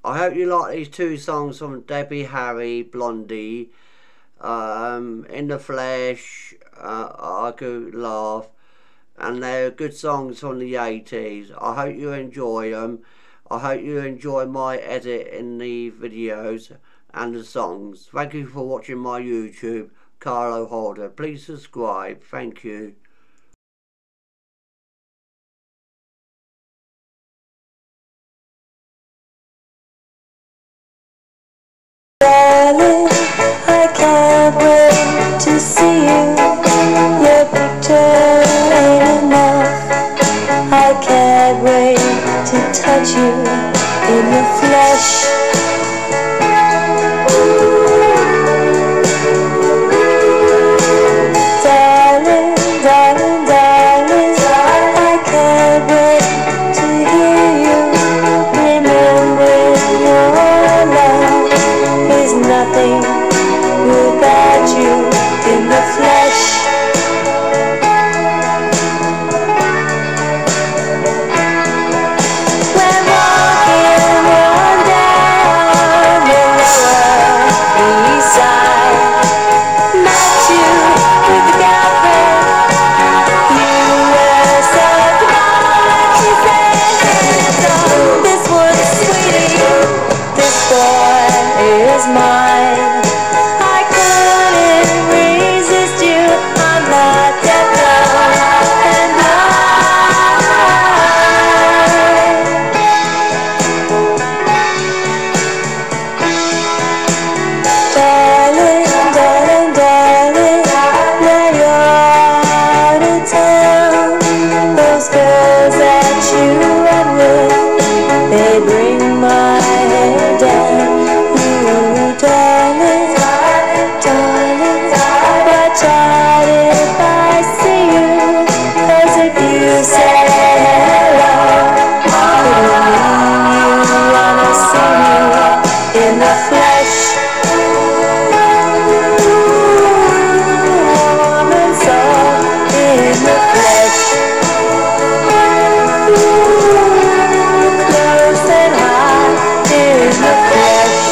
I hope you like these two songs from Debbie Harry, Blondie, In the Flesh, I Could Laugh, and they're good songs from the 80s. I hope you enjoy them. I hope you enjoy my edit in the videos and the songs. Thank you for watching my YouTube, Carlo Holder. Please subscribe. Thank you. Darling, I can't wait to see you. Your picture ain't enough. I can't wait to touch you in the flesh. Darling, darling, darling, I can't wait to hear you remembering your love. There's nothing without you in the flesh. We're walking on down the Lower East Side. Met you with the girlfriend. You were so kind. She said, "Oh, this one's sweetie. This boy is mine." I couldn't resist you on that death row and darling, darling, darling, now you're out of town. Those girls that you run with, they bring my hair down. You, darling, darling, watch out if I see you, 'cause if you say hello, it will mean you wanna see me in the flesh. Woman soul in the flesh. Close and high in the flesh.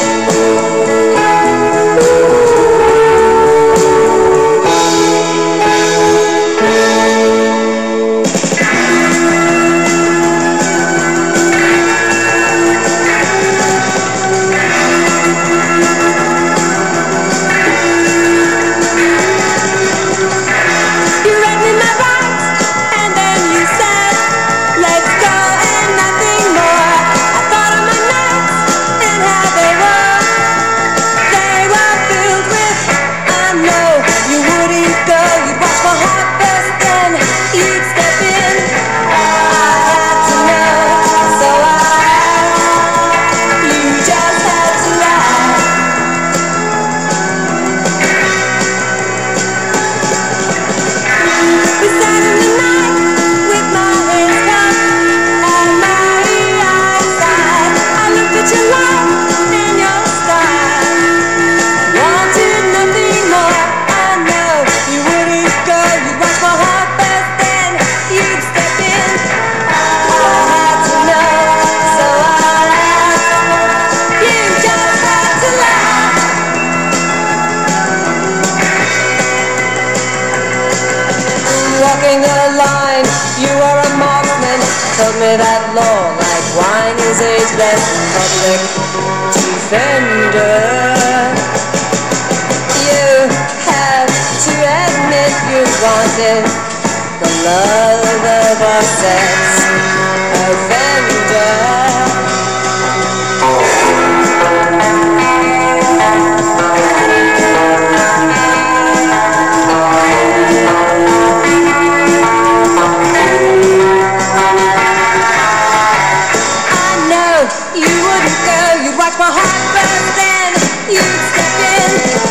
You read me my rights, and then you said, "Let's go and nothing more." I thought of my nights and how they were. They were filled with, I know you wouldn't go. You'd watch my heart burst, then you'd step in. I had to know, so you just had to lie. We sat in the night with my hands cupped and my eyes side. I looked at your light and your style. Wanted nothing more. I know you wouldn't go. You'd watch my heart burst, then you'd step in. I had to know, so you just had to lie. Walking a line, you are a marksman. Told me that law, like wine, is ageless. Public defender. You have to admit you wanted the love of a sex offender. I know you wouldn't go. You'd watch my heart burn, then you'd step in.